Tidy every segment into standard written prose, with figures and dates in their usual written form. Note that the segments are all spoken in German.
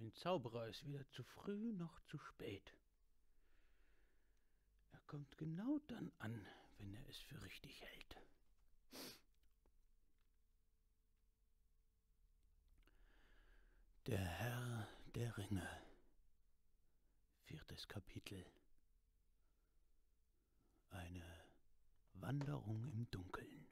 ein Zauberer ist weder zu früh noch zu spät. Er kommt genau dann an, wenn er es für richtig hält. Der Herr der Ringe. 4. Kapitel. Eine Wanderung im Dunkeln.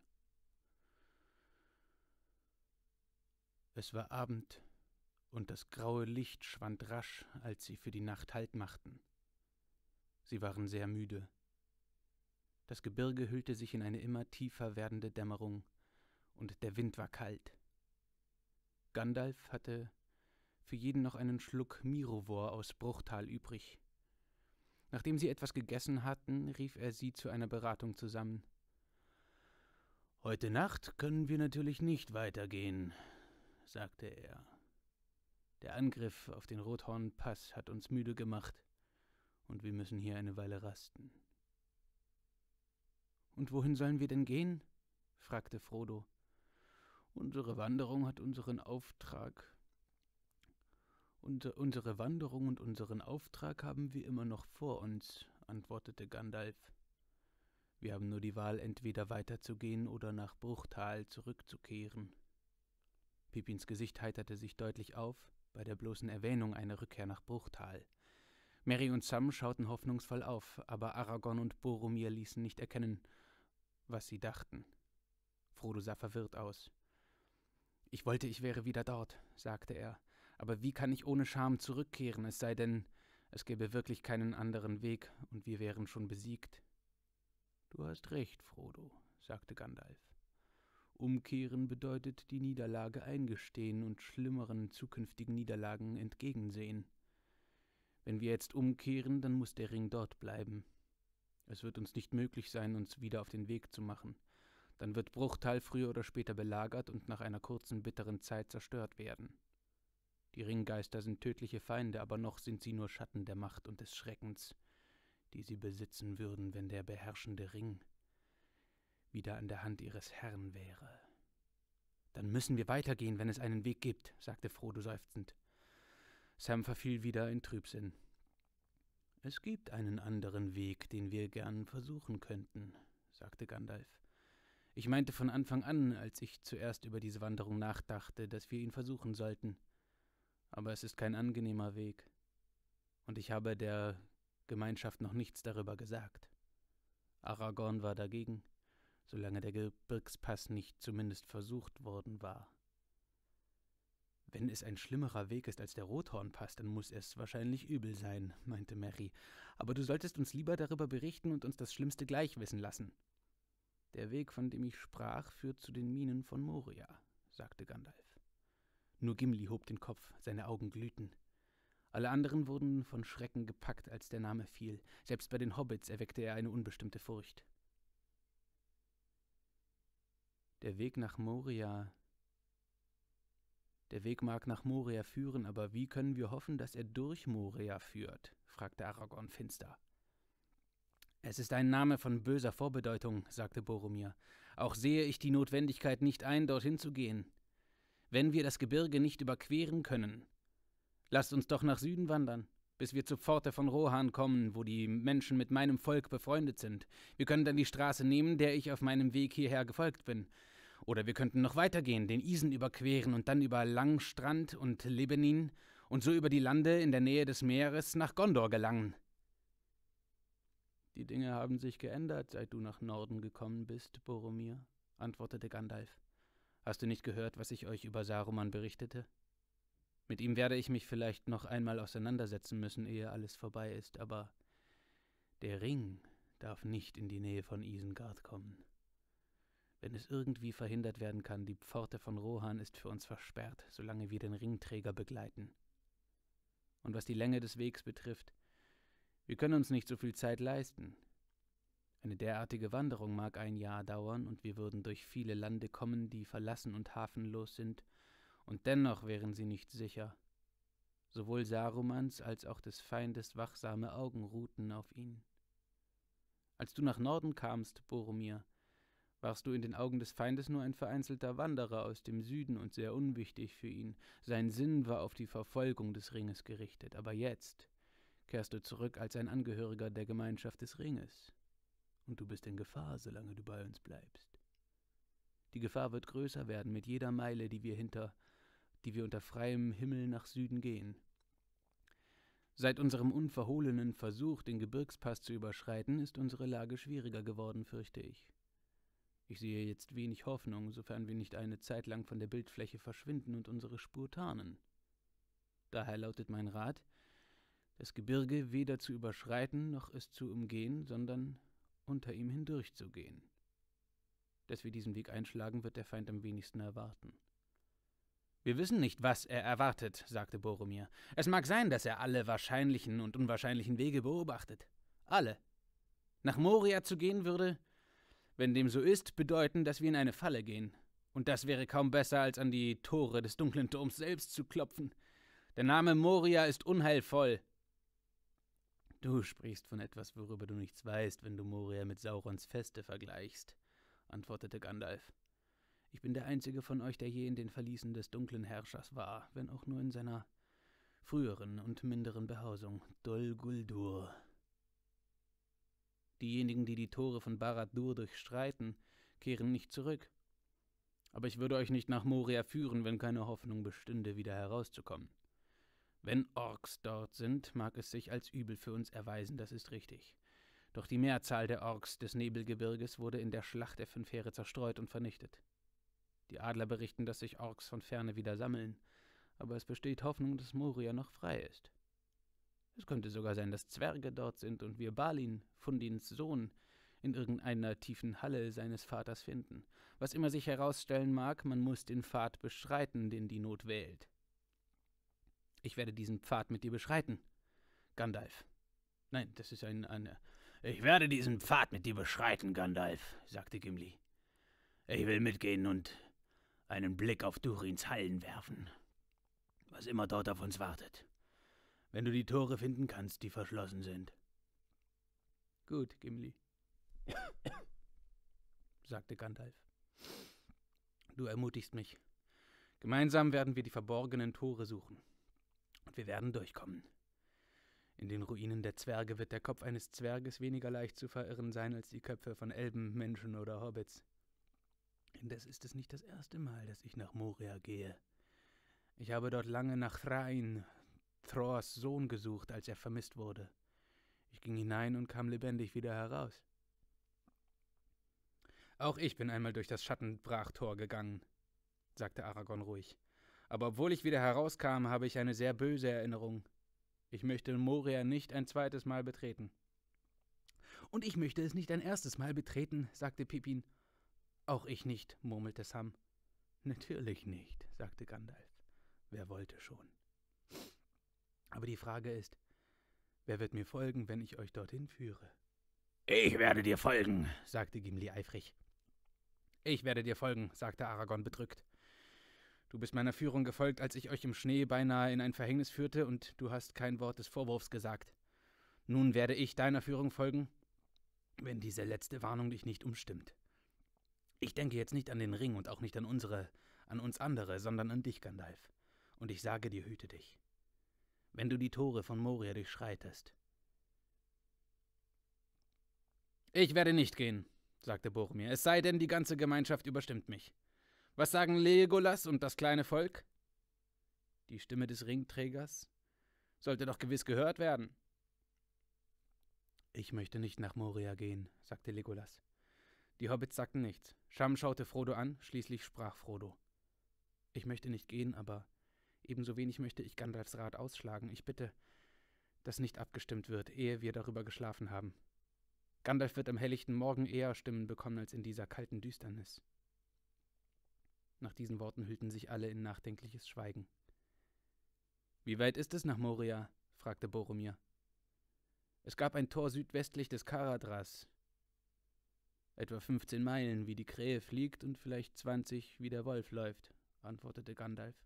Es war Abend, und das graue Licht schwand rasch, als sie für die Nacht Halt machten. Sie waren sehr müde. Das Gebirge hüllte sich in eine immer tiefer werdende Dämmerung, und der Wind war kalt. Gandalf hatte für jeden noch einen Schluck Mirovor aus Bruchtal übrig. Nachdem sie etwas gegessen hatten, rief er sie zu einer Beratung zusammen. »Heute Nacht können wir natürlich nicht weitergehen«, sagte er. »Der Angriff auf den Rothorn-Pass hat uns müde gemacht, und wir müssen hier eine Weile rasten.« »Und wohin sollen wir denn gehen?« fragte Frodo. »Unsere Wanderung und unseren Auftrag haben wir immer noch vor uns«, antwortete Gandalf. »Wir haben nur die Wahl, entweder weiterzugehen oder nach Bruchtal zurückzukehren.« Pippins Gesicht heiterte sich deutlich auf, bei der bloßen Erwähnung einer Rückkehr nach Bruchtal. Merry und Sam schauten hoffnungsvoll auf, aber Aragorn und Boromir ließen nicht erkennen, was sie dachten. Frodo sah verwirrt aus. »Ich wollte, ich wäre wieder dort«, sagte er. »Aber wie kann ich ohne Scham zurückkehren, es sei denn, es gäbe wirklich keinen anderen Weg, und wir wären schon besiegt?« »Du hast recht, Frodo«, sagte Gandalf. »Umkehren bedeutet die Niederlage eingestehen und schlimmeren zukünftigen Niederlagen entgegensehen. Wenn wir jetzt umkehren, dann muss der Ring dort bleiben. Es wird uns nicht möglich sein, uns wieder auf den Weg zu machen. Dann wird Bruchtal früher oder später belagert und nach einer kurzen, bitteren Zeit zerstört werden. Die Ringgeister sind tödliche Feinde, aber noch sind sie nur Schatten der Macht und des Schreckens, die sie besitzen würden, wenn der beherrschende Ring wieder an der Hand ihres Herrn wäre.« »Dann müssen wir weitergehen, wenn es einen Weg gibt«, sagte Frodo seufzend. Sam verfiel wieder in Trübsinn. »Es gibt einen anderen Weg, den wir gern versuchen könnten«, sagte Gandalf. »Ich meinte von Anfang an, als ich zuerst über diese Wanderung nachdachte, dass wir ihn versuchen sollten. Aber es ist kein angenehmer Weg. Und ich habe der Gemeinschaft noch nichts darüber gesagt. Aragorn war dagegen, solange der Gebirgspass nicht zumindest versucht worden war. »Wenn es ein schlimmerer Weg ist als der Rothorn-Pass, dann muss es wahrscheinlich übel sein«, meinte Merry. »Aber du solltest uns lieber darüber berichten und uns das Schlimmste gleich wissen lassen.« »Der Weg, von dem ich sprach, führt zu den Minen von Moria«, sagte Gandalf. Nur Gimli hob den Kopf, seine Augen glühten. Alle anderen wurden von Schrecken gepackt, als der Name fiel. Selbst bei den Hobbits erweckte er eine unbestimmte Furcht. Der Weg mag nach Moria führen, aber wie können wir hoffen, dass er durch Moria führt?« fragte Aragorn finster. »Es ist ein Name von böser Vorbedeutung«, sagte Boromir. »Auch sehe ich die Notwendigkeit nicht ein, dorthin zu gehen. Wenn wir das Gebirge nicht überqueren können, lasst uns doch nach Süden wandern, bis wir zur Pforte von Rohan kommen, wo die Menschen mit meinem Volk befreundet sind. Wir können dann die Straße nehmen, der ich auf meinem Weg hierher gefolgt bin. Oder wir könnten noch weitergehen, den Isen überqueren und dann über Langstrand und Lebenin und so über die Lande in der Nähe des Meeres nach Gondor gelangen.« »Die Dinge haben sich geändert, seit du nach Norden gekommen bist, Boromir«, antwortete Gandalf. »Hast du nicht gehört, was ich euch über Saruman berichtete? Mit ihm werde ich mich vielleicht noch einmal auseinandersetzen müssen, ehe alles vorbei ist, aber der Ring darf nicht in die Nähe von Isengard kommen. Wenn es irgendwie verhindert werden kann, die Pforte von Rohan ist für uns versperrt, solange wir den Ringträger begleiten. Und was die Länge des Wegs betrifft, wir können uns nicht so viel Zeit leisten. Eine derartige Wanderung mag ein Jahr dauern, und wir würden durch viele Lande kommen, die verlassen und hafenlos sind, und dennoch wären sie nicht sicher. Sowohl Sarumans als auch des Feindes wachsame Augen ruhten auf ihn. Als du nach Norden kamst, Boromir, Warst du in den Augen des Feindes nur ein vereinzelter Wanderer aus dem Süden und sehr unwichtig für ihn. Sein Sinn war auf die Verfolgung des Ringes gerichtet, aber jetzt kehrst du zurück als ein Angehöriger der Gemeinschaft des Ringes. Und du bist in Gefahr, solange du bei uns bleibst. Die Gefahr wird größer werden mit jeder Meile, die wir unter freiem Himmel nach Süden gehen. Seit unserem unverhohlenen Versuch, den Gebirgspass zu überschreiten, ist unsere Lage schwieriger geworden, fürchte ich. Ich sehe jetzt wenig Hoffnung, sofern wir nicht eine Zeit lang von der Bildfläche verschwinden und unsere Spur tarnen. Daher lautet mein Rat, das Gebirge weder zu überschreiten noch es zu umgehen, sondern unter ihm hindurchzugehen. Dass wir diesen Weg einschlagen, wird der Feind am wenigsten erwarten. »Wir wissen nicht, was er erwartet«, sagte Boromir. »Es mag sein, dass er alle wahrscheinlichen und unwahrscheinlichen Wege beobachtet. Alle. Nach Moria zu gehen würde, wenn dem so ist, bedeuten, dass wir in eine Falle gehen. Und das wäre kaum besser, als an die Tore des dunklen Turms selbst zu klopfen. Der Name Moria ist unheilvoll.« »Du sprichst von etwas, worüber du nichts weißt, wenn du Moria mit Saurons Feste vergleichst«, antwortete Gandalf. »Ich bin der einzige von euch, der je in den Verließen des dunklen Herrschers war, wenn auch nur in seiner früheren und minderen Behausung, Dol Guldur. Diejenigen, die die Tore von Barad-dûr durchstreiten, kehren nicht zurück. Aber ich würde euch nicht nach Moria führen, wenn keine Hoffnung bestünde, wieder herauszukommen. Wenn Orks dort sind, mag es sich als übel für uns erweisen, das ist richtig. Doch die Mehrzahl der Orks des Nebelgebirges wurde in der Schlacht der 5 Heere zerstreut und vernichtet. Die Adler berichten, dass sich Orks von Ferne wieder sammeln, aber es besteht Hoffnung, dass Moria noch frei ist. Es könnte sogar sein, dass Zwerge dort sind und wir Balin, Fundins Sohn, in irgendeiner tiefen Halle seines Vaters finden. Was immer sich herausstellen mag, man muss den Pfad beschreiten, den die Not wählt. Ich werde diesen Pfad mit dir beschreiten, Gandalf. Nein, das ist Ich werde diesen Pfad mit dir beschreiten, Gandalf, sagte Gimli. Ich will mitgehen und einen Blick auf Durins Hallen werfen, was immer dort auf uns wartet. Wenn du die Tore finden kannst, die verschlossen sind. Gut, Gimli, sagte Gandalf. Du ermutigst mich. Gemeinsam werden wir die verborgenen Tore suchen. Und wir werden durchkommen. In den Ruinen der Zwerge wird der Kopf eines Zwerges weniger leicht zu verirren sein als die Köpfe von Elben, Menschen oder Hobbits. Indes ist es nicht das erste Mal, dass ich nach Moria gehe. Ich habe dort lange nach Thrain, Thors Sohn, gesucht, als er vermisst wurde. Ich ging hinein und kam lebendig wieder heraus. Auch ich bin einmal durch das Schattenbrachtor gegangen, sagte Aragorn ruhig. Aber obwohl ich wieder herauskam, habe ich eine sehr böse Erinnerung. Ich möchte Moria nicht ein zweites Mal betreten. Und ich möchte es nicht ein erstes Mal betreten, sagte Pippin. Auch ich nicht, murmelte Sam. Natürlich nicht, sagte Gandalf. Wer wollte schon? Aber die Frage ist, wer wird mir folgen, wenn ich euch dorthin führe? Ich werde dir folgen, sagte Gimli eifrig. Ich werde dir folgen, sagte Aragorn bedrückt. Du bist meiner Führung gefolgt, als ich euch im Schnee beinahe in ein Verhängnis führte, und du hast kein Wort des Vorwurfs gesagt. Nun werde ich deiner Führung folgen, wenn diese letzte Warnung dich nicht umstimmt. Ich denke jetzt nicht an den Ring und auch nicht an uns andere, sondern an dich, Gandalf. Und ich sage dir, hüte dich. Wenn du die Tore von Moria durchschreitest. Ich werde nicht gehen, sagte Boromir, es sei denn, die ganze Gemeinschaft überstimmt mich. Was sagen Legolas und das kleine Volk? Die Stimme des Ringträgers sollte doch gewiss gehört werden. Ich möchte nicht nach Moria gehen, sagte Legolas. Die Hobbits sagten nichts. Sam schaute Frodo an, schließlich sprach Frodo. Ich möchte nicht gehen, aber ebenso wenig möchte ich Gandalfs Rat ausschlagen. Ich bitte, dass nicht abgestimmt wird, ehe wir darüber geschlafen haben. Gandalf wird am helllichten Morgen eher Stimmen bekommen als in dieser kalten Düsternis. Nach diesen Worten hüllten sich alle in nachdenkliches Schweigen. »Wie weit ist es nach Moria?« fragte Boromir. »Es gab ein Tor südwestlich des Caradhras. Etwa 15 Meilen, wie die Krähe fliegt, und vielleicht 20, wie der Wolf läuft«, antwortete Gandalf.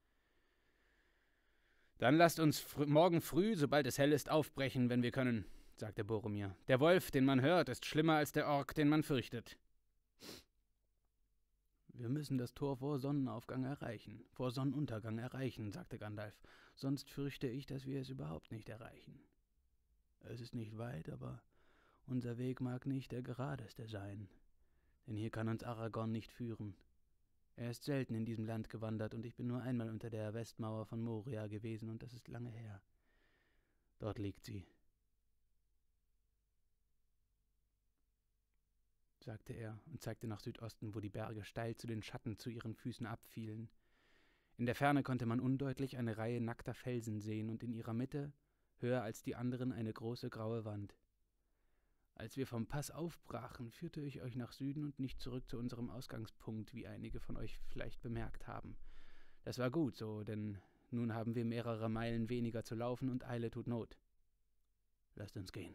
»Dann lasst uns morgen früh, sobald es hell ist, aufbrechen, wenn wir können«, sagte Boromir. »Der Wolf, den man hört, ist schlimmer als der Ork, den man fürchtet.« Wir müssen das Tor vor Sonnenuntergang erreichen, sagte Gandalf, sonst fürchte ich, dass wir es überhaupt nicht erreichen. Es ist nicht weit, aber unser Weg mag nicht der geradeste sein, denn hier kann uns Aragorn nicht führen. Er ist selten in diesem Land gewandert, und ich bin nur einmal unter der Westmauer von Moria gewesen, und das ist lange her. Dort liegt sie, sagte er und zeigte nach Südosten, wo die Berge steil zu den Schatten zu ihren Füßen abfielen. In der Ferne konnte man undeutlich eine Reihe nackter Felsen sehen und in ihrer Mitte, höher als die anderen, eine große graue Wand. Als wir vom Pass aufbrachen, führte ich euch nach Süden und nicht zurück zu unserem Ausgangspunkt, wie einige von euch vielleicht bemerkt haben. Das war gut so, denn nun haben wir mehrere Meilen weniger zu laufen und Eile tut Not. Lasst uns gehen.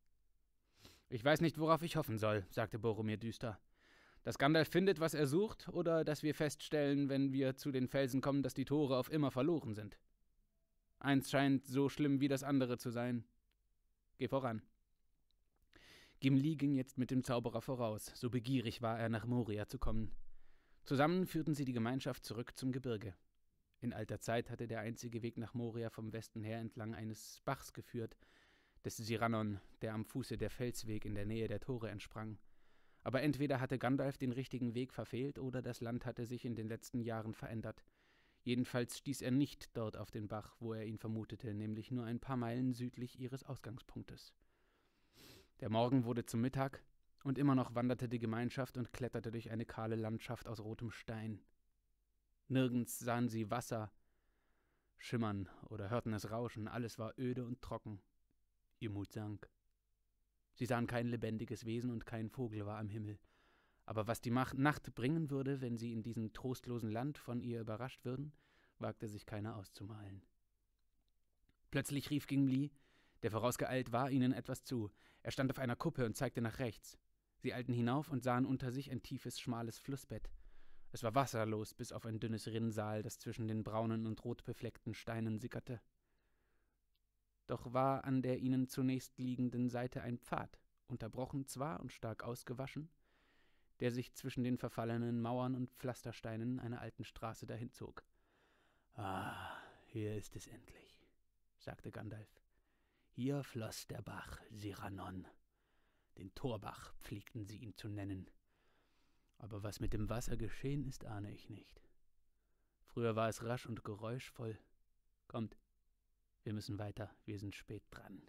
Ich weiß nicht, worauf ich hoffen soll, sagte Boromir düster. Dass Gandalf findet, was er sucht, oder dass wir feststellen, wenn wir zu den Felsen kommen, dass die Tore auf immer verloren sind. Eins scheint so schlimm wie das andere zu sein. Geh voran. Gimli ging jetzt mit dem Zauberer voraus, so begierig war er, nach Moria zu kommen. Zusammen führten sie die Gemeinschaft zurück zum Gebirge. In alter Zeit hatte der einzige Weg nach Moria vom Westen her entlang eines Bachs geführt, des Sirannon, der am Fuße der Felsweg in der Nähe der Tore entsprang. Aber entweder hatte Gandalf den richtigen Weg verfehlt, oder das Land hatte sich in den letzten Jahren verändert. Jedenfalls stieß er nicht dort auf den Bach, wo er ihn vermutete, nämlich nur ein paar Meilen südlich ihres Ausgangspunktes. Der Morgen wurde zum Mittag, und immer noch wanderte die Gemeinschaft und kletterte durch eine kahle Landschaft aus rotem Stein. Nirgends sahen sie Wasser schimmern oder hörten es rauschen, alles war öde und trocken. Ihr Mut sank. Sie sahen kein lebendiges Wesen und kein Vogel war am Himmel. Aber was die Nacht bringen würde, wenn sie in diesem trostlosen Land von ihr überrascht würden, wagte sich keiner auszumalen. Plötzlich rief Gimli, der vorausgeeilt war, ihnen etwas zu. Er stand auf einer Kuppe und zeigte nach rechts. Sie eilten hinauf und sahen unter sich ein tiefes, schmales Flussbett. Es war wasserlos, bis auf ein dünnes Rinnsal, das zwischen den braunen und rotbefleckten Steinen sickerte. Doch war an der ihnen zunächst liegenden Seite ein Pfad, unterbrochen zwar und stark ausgewaschen, der sich zwischen den verfallenen Mauern und Pflastersteinen einer alten Straße dahinzog. »Ah, hier ist es endlich«, sagte Gandalf. »Hier floss der Bach Sirannon. Den Torbach pflegten sie ihn zu nennen. Aber was mit dem Wasser geschehen ist, ahne ich nicht. Früher war es rasch und geräuschvoll. Kommt, wir müssen weiter, wir sind spät dran.«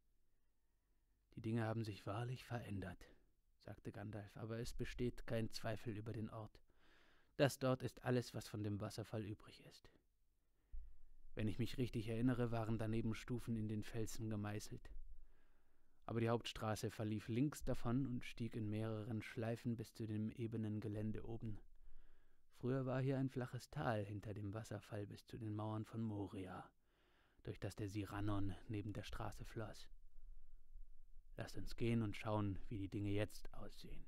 »Die Dinge haben sich wahrlich verändert«, sagte Gandalf, »aber es besteht kein Zweifel über den Ort. Das dort ist alles, was von dem Wasserfall übrig ist. Wenn ich mich richtig erinnere, waren daneben Stufen in den Felsen gemeißelt. Aber die Hauptstraße verlief links davon und stieg in mehreren Schleifen bis zu dem ebenen Gelände oben. Früher war hier ein flaches Tal hinter dem Wasserfall bis zu den Mauern von Moria, durch das der Sirannon neben der Straße floss. Lasst uns gehen und schauen, wie die Dinge jetzt aussehen.«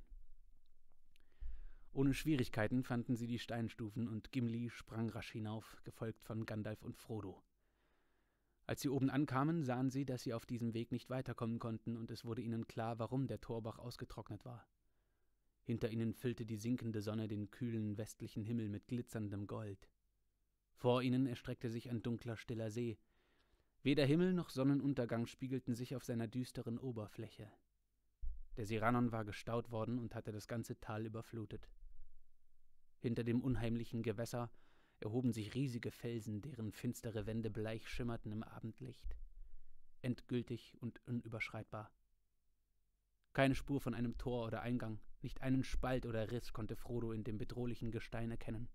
Ohne Schwierigkeiten fanden sie die Steinstufen und Gimli sprang rasch hinauf, gefolgt von Gandalf und Frodo. Als sie oben ankamen, sahen sie, dass sie auf diesem Weg nicht weiterkommen konnten, und es wurde ihnen klar, warum der Torbach ausgetrocknet war. Hinter ihnen füllte die sinkende Sonne den kühlen westlichen Himmel mit glitzerndem Gold. Vor ihnen erstreckte sich ein dunkler, stiller See. Weder Himmel noch Sonnenuntergang spiegelten sich auf seiner düsteren Oberfläche. Der Sirannon war gestaut worden und hatte das ganze Tal überflutet. Hinter dem unheimlichen Gewässer erhoben sich riesige Felsen, deren finstere Wände bleich schimmerten im Abendlicht. Endgültig und unüberschreitbar. Keine Spur von einem Tor oder Eingang, nicht einen Spalt oder Riss konnte Frodo in dem bedrohlichen Gestein erkennen.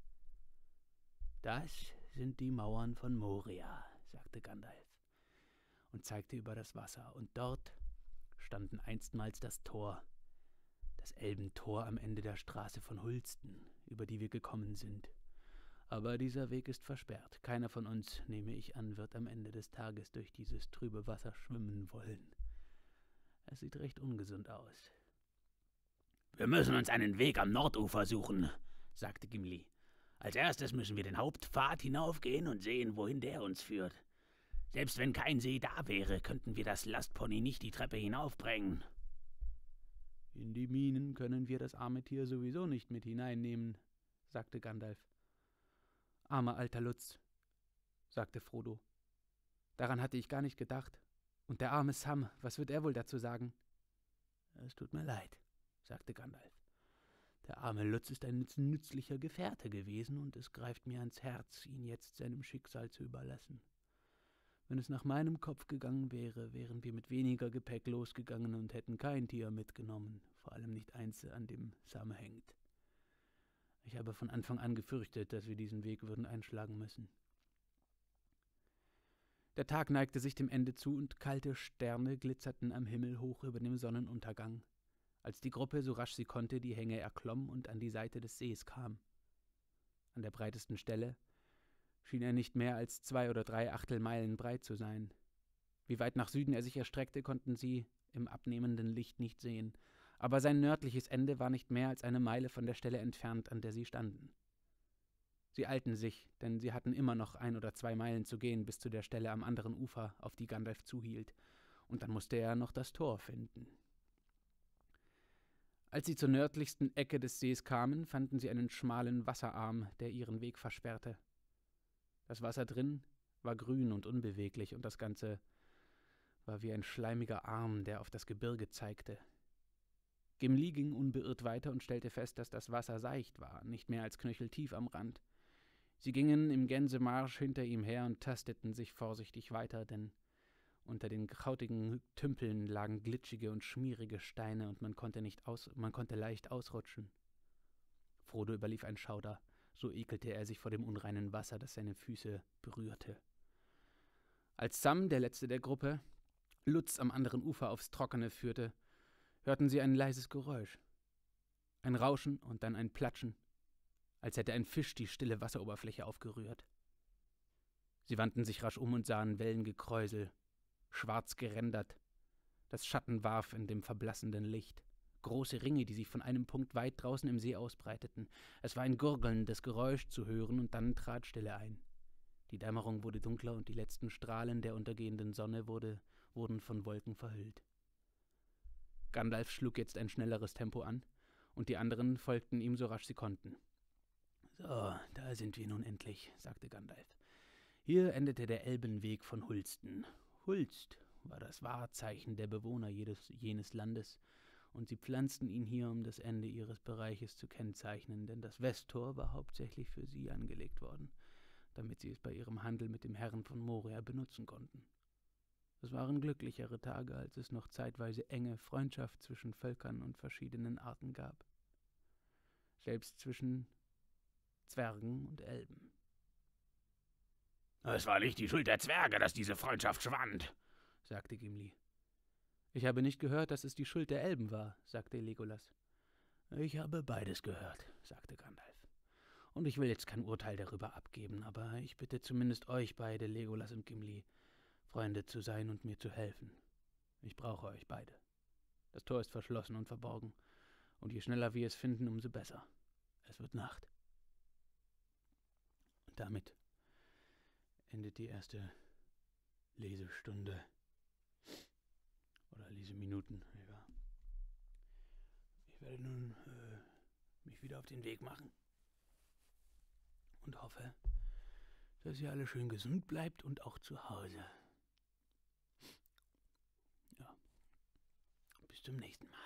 »Das sind die Mauern von Moria«, sagte Gandalf und zeigte über das Wasser, und dort standen einstmals das Tor, das Elbentor am Ende der Straße von Hulsten, über die wir gekommen sind. Aber dieser Weg ist versperrt. Keiner von uns, nehme ich an, wird am Ende des Tages durch dieses trübe Wasser schwimmen wollen. Es sieht recht ungesund aus. »Wir müssen uns einen Weg am Nordufer suchen«, sagte Gimli. »Als erstes müssen wir den Hauptpfad hinaufgehen und sehen, wohin der uns führt. Selbst wenn kein See da wäre, könnten wir das Lastpony nicht die Treppe hinaufbringen.« »In die Minen können wir das arme Tier sowieso nicht mit hineinnehmen«, sagte Gandalf. »Armer alter Lutz«, sagte Frodo. »Daran hatte ich gar nicht gedacht. Und der arme Sam, was wird er wohl dazu sagen?« »Es tut mir leid«, sagte Gandalf. »Der arme Lutz ist ein nützlicher Gefährte gewesen, und es greift mir ans Herz, ihn jetzt seinem Schicksal zu überlassen. Wenn es nach meinem Kopf gegangen wäre, wären wir mit weniger Gepäck losgegangen und hätten kein Tier mitgenommen, vor allem nicht eins, an dem Sam hängt. Ich habe von Anfang an gefürchtet, dass wir diesen Weg würden einschlagen müssen.« Der Tag neigte sich dem Ende zu, und kalte Sterne glitzerten am Himmel hoch über dem Sonnenuntergang, als die Gruppe, so rasch sie konnte, die Hänge erklomm und an die Seite des Sees kam. An der breitesten Stelle schien er nicht mehr als 2 oder 3 Achtelmeilen breit zu sein. Wie weit nach Süden er sich erstreckte, konnten sie im abnehmenden Licht nicht sehen, aber sein nördliches Ende war nicht mehr als 1 Meile von der Stelle entfernt, an der sie standen. Sie eilten sich, denn sie hatten immer noch 1 oder 2 Meilen zu gehen bis zu der Stelle am anderen Ufer, auf die Gandalf zuhielt, und dann musste er noch das Tor finden. Als sie zur nördlichsten Ecke des Sees kamen, fanden sie einen schmalen Wasserarm, der ihren Weg versperrte. Das Wasser drin war grün und unbeweglich, und das Ganze war wie ein schleimiger Arm, der auf das Gebirge zeigte. Gimli ging unbeirrt weiter und stellte fest, dass das Wasser seicht war, nicht mehr als knöcheltief am Rand. Sie gingen im Gänsemarsch hinter ihm her und tasteten sich vorsichtig weiter, denn unter den krautigen Tümpeln lagen glitschige und schmierige Steine, und man konnte leicht ausrutschen. Frodo überlief ein Schauder, so ekelte er sich vor dem unreinen Wasser, das seine Füße berührte. Als Sam, der letzte der Gruppe, Lutz am anderen Ufer aufs Trockene führte, hörten sie ein leises Geräusch. Ein Rauschen und dann ein Platschen, als hätte ein Fisch die stille Wasseroberfläche aufgerührt. Sie wandten sich rasch um und sahen Wellengekräusel, schwarz gerändert, das Schatten warf in dem verblassenden Licht. Große Ringe, die sich von einem Punkt weit draußen im See ausbreiteten. Es war ein gurgelndes Geräusch zu hören, und dann trat Stille ein. Die Dämmerung wurde dunkler, und die letzten Strahlen der untergehenden Sonne wurden von Wolken verhüllt. Gandalf schlug jetzt ein schnelleres Tempo an, und die anderen folgten ihm so rasch sie konnten. »So, da sind wir nun endlich«, sagte Gandalf. »Hier endete der Elbenweg von Hulsten. Hulst war das Wahrzeichen der Bewohner jenes Landes, und sie pflanzten ihn hier, um das Ende ihres Bereiches zu kennzeichnen, denn das Westtor war hauptsächlich für sie angelegt worden, damit sie es bei ihrem Handel mit dem Herrn von Moria benutzen konnten. Es waren glücklichere Tage, als es noch zeitweise enge Freundschaft zwischen Völkern und verschiedenen Arten gab. Selbst zwischen Zwergen und Elben.« »Es war nicht die Schuld der Zwerge, dass diese Freundschaft schwand«, sagte Gimli. »Ich habe nicht gehört, dass es die Schuld der Elben war«, sagte Legolas. »Ich habe beides gehört«, sagte Gandalf. »Und ich will jetzt kein Urteil darüber abgeben, aber ich bitte zumindest euch beide, Legolas und Gimli, Freunde zu sein und mir zu helfen. Ich brauche euch beide. Das Tor ist verschlossen und verborgen, und je schneller wir es finden, umso besser. Es wird Nacht.« Und damit endet die erste Lesestunde oder Leseminuten. Ja. Ich werde nun mich wieder auf den Weg machen und hoffe, dass ihr alle schön gesund bleibt und auch zu Hause. Ja, bis zum nächsten Mal.